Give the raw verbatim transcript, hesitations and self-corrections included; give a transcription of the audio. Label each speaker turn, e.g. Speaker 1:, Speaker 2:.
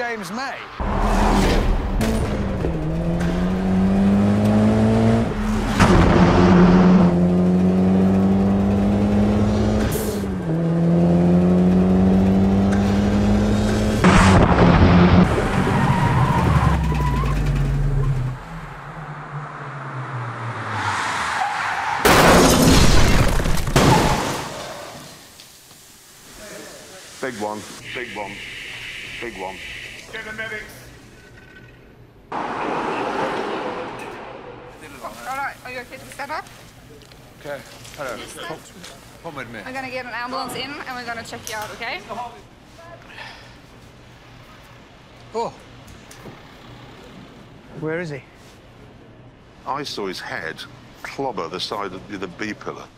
Speaker 1: James May.
Speaker 2: Big one, big one, big one.
Speaker 3: Get the medics.
Speaker 4: All right, are you okay to stand up?
Speaker 1: Okay, hello. Come, come with me.
Speaker 4: We're gonna get an ambulance in and we're gonna check you out, okay?
Speaker 1: Oh. Where is he?
Speaker 2: I saw his head clobber the side of the B pillar.